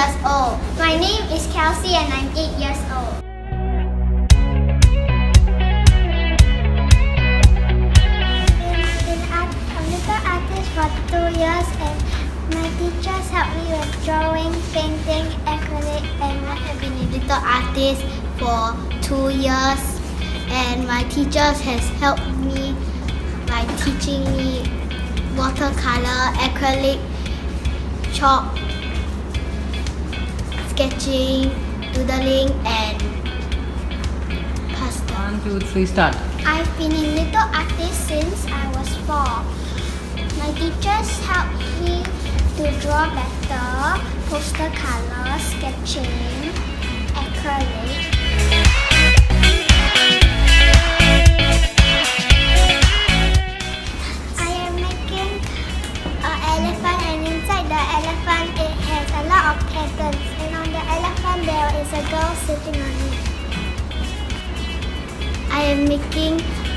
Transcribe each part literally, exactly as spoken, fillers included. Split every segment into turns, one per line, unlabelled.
years old. My name is Kelsey and I'm eight years old. I'm a little artist for two years and my teachers helped me with drawing, painting, acrylic, and I have been a little artist for two years and my teachers has helped me by teaching me watercolor, acrylic, chalk, sketching, doodling, and pastel.
One, two, three, start.
I've been a little artist since I was four. My teachers helped me to draw better, poster color, sketching, acrylic. I am making an elephant and inside the elephant it has a lot of patterns and on the elephant there is a girl sitting on it. I am making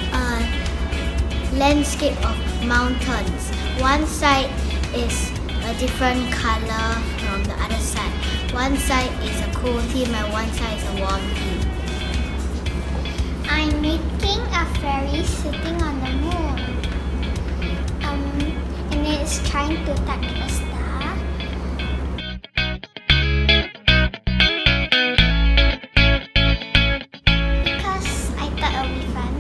a landscape of mountains. One side is a different color from the other side. One side is a cool theme and one side is a warm theme. I'm making a fairy sitting on the moon. Um, and it is trying to touch a star. Because I thought it would be fun.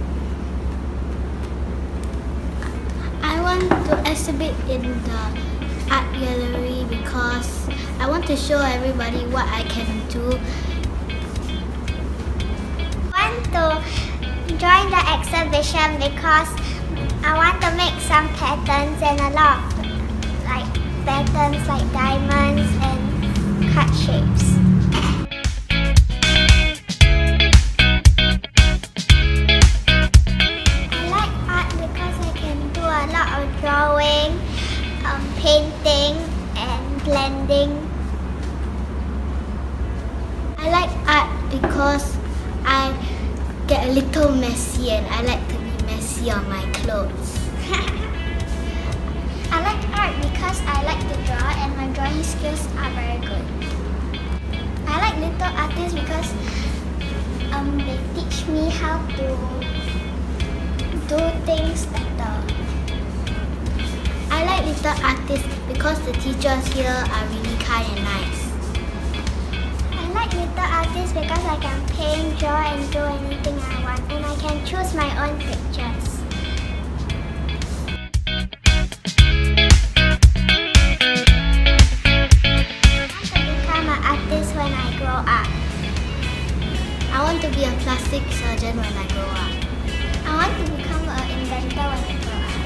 I want to exhibit in the art gallery because I want to show everybody what I can do. I want to join the exhibition because I want to make some patterns and a lot of like patterns like diamonds and heart shapes. I like art because I can do a lot of drawing, um, painting and blending. I like art because I get a little messy and I like to be messy on my clothes. I like art because I like to draw and my drawing skills are very good. I like little artists because um, they teach me how to do things better. I like little artists because the teachers here are really kind and nice. I like little artists because I can paint, draw and do anything I want and I can choose my own pictures. I want to be a plastic surgeon when I grow up. I want to become an inventor when I grow up.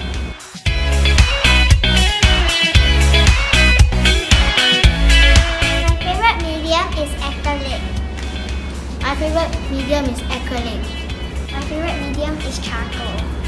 My favorite medium is acrylic. My favorite medium is acrylic. My favorite medium is charcoal.